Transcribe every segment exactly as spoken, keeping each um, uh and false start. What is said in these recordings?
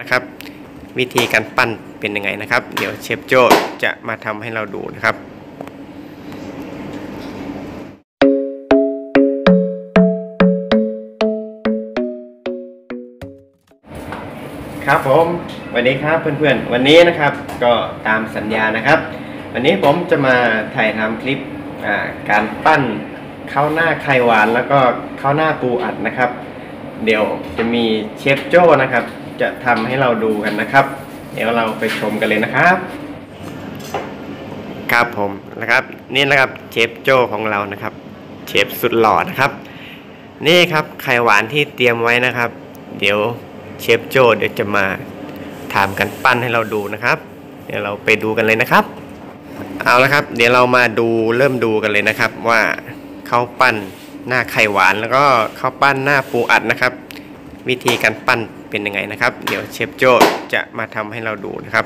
นะครับวิธีการปั้นเป็นยังไงนะครับเดี๋ยวเชฟโจ้จะมาทำให้เราดูนะครับครับผมสวัสดีครับเพื่อนๆวันนี้นะครับก็ตามสัญญานะครับวันนี้ผมจะมาถ่ายทำคลิปการปั้นข้าวหน้าไข่หวานแล้วก็ข้าวหน้าปูอัดนะครับเดี๋ยวจะมีเชฟโจ้นะครับจะทำให้เราดูกันนะครับเดี๋ยวเราไปชมกันเลยนะครับครับผมนะครับนี่นะครับเชฟโจ้ของเรานะครับเชฟสุดหล่อนะครับนี่ครับไข่หวานที่เตรียมไว้นะครับเดี๋ยวเชฟโจ้เดี๋ยวจะมาทำกันปั้นให้เราดูนะครับเดี๋ยวเราไปดูกันเลยนะครับเอาละครับเดี๋ยวเรามาดูเริ่มดูกันเลยนะครับว่าข้าวปั้นหน้าไข่หวานแล้วก็ข้าวปั้นหน้าปูอัดนะครับวิธีการปั้นเป็นยังไงนะครับเดี๋ยวเชฟโจ้จะมาทำให้เราดูนะครับ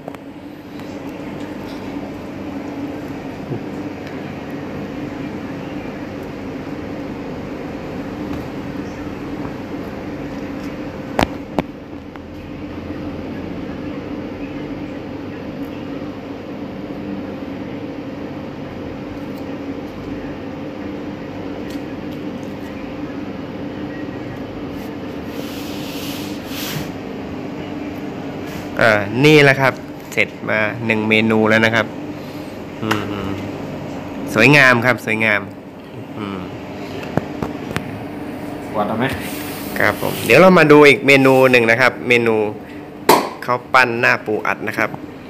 อ่านี่แหละครับเสร็จมาหนึ่งเมนูแล้วนะครับอืมสวยงามครับสวยงามอืมวัดเอาไหมครับผมเดี๋ยวเรามาดูอีกเมนูหนึ่งนะครับเมนูข้าวปั้นหน้าปูอัดนะครับ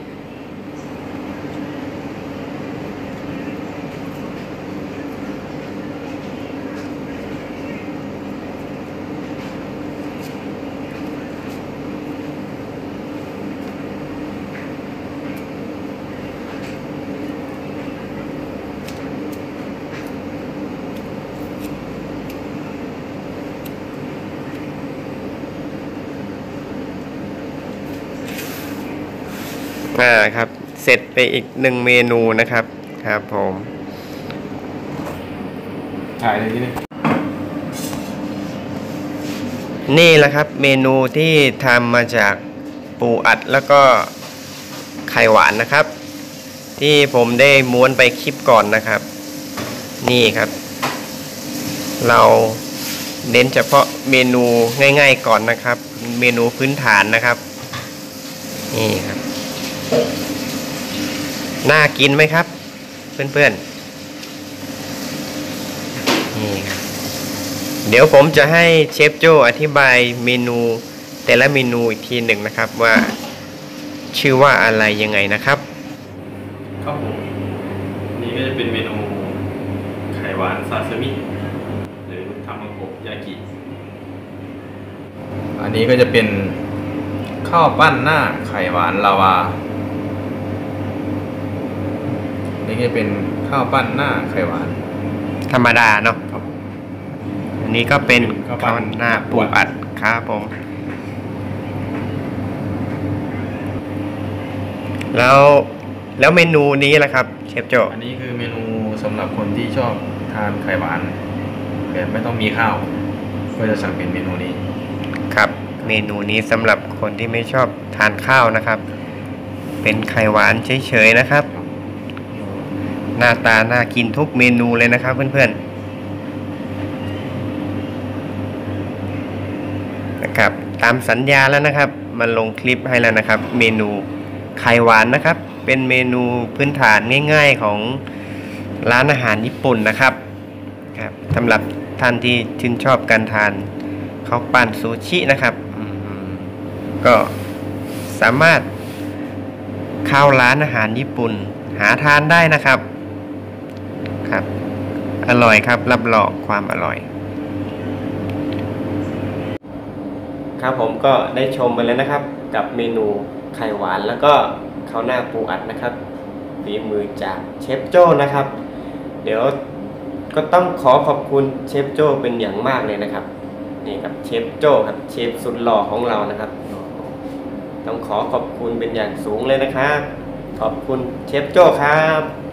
อ่าครับเสร็จไปอีกหนึ่งเมนูนะครับครับผมถ่ายเลยที่นี่นี่แหละครับเมนูที่ทำมาจากปูอัดแล้วก็ไข่หวานนะครับที่ผมได้ม้วนไปคลิปก่อนนะครับนี่ครับเราเน้นเฉพาะเมนูง่ายๆก่อนนะครับเมนูพื้นฐานนะครับนี่ครับน่ากินไหมครับเพื่อนๆนี่ครับเดี๋ยวผมจะให้เชฟโจ้อธิบายเมนูแต่ละเมนูอีกทีหนึ่งนะครับว่าชื่อว่าอะไรยังไงนะครับครับผมนี่ก็จะเป็นเมนูไข่หวานซาซิมิหรือทามาโกะยากิอันนี้ก็จะเป็นข้าวปั้นหน้าไข่หวานลาวานี่ก็เป็นข้าวปั้นหน้าไข่หวานธรรมดาเนาะครับอันนี้ก็เป็นข้าวหน้าปูอัดครับผมแล้วแล้วเมนูนี้ล่ะครับเชฟโจ้อันนี้คือเมนูสำหรับคนที่ชอบทานไข่หวานแบบไม่ต้องมีข้าวก็จะสั่งเป็นเมนูนี้ครับเมนูนี้สำหรับคนที่ไม่ชอบทานข้าวนะครับเป็นไข่หวานเฉยๆนะครับหน้าตาน่ากินทุกเมนูเลยนะครับเพื่อนๆนะครับตามสัญญาแล้วนะครับมาลงคลิปให้แล้วนะครับเมนูไข่หวานนะครับเป็นเมนูพื้นฐานง่ายๆของร้านอาหารญี่ปุ่นนะครับครับสำหรับท่านที่ชื่นชอบการทานข้าวปั้นซูชินะครับก็สามารถเข้าร้านอาหารญี่ปุ่นหาทานได้นะครับครับอร่อยครับรับรองความอร่อยครับผมก็ได้ชมไปแล้วนะครับกับเมนูไข่หวานแล้วก็ข้าวหน้าปูอัดนะครับฝีมือจากเชฟโจ้นะครับเดี๋ยวก็ต้องขอขอบคุณเชฟโจ้เป็นอย่างมากเลยนะครับนี่ครับเชฟโจ้ครับเชฟสุดหล่อของเรานะครับต้องขอขอบคุณเป็นอย่างสูงเลยนะครับขอบคุณเชฟโจ้ครับ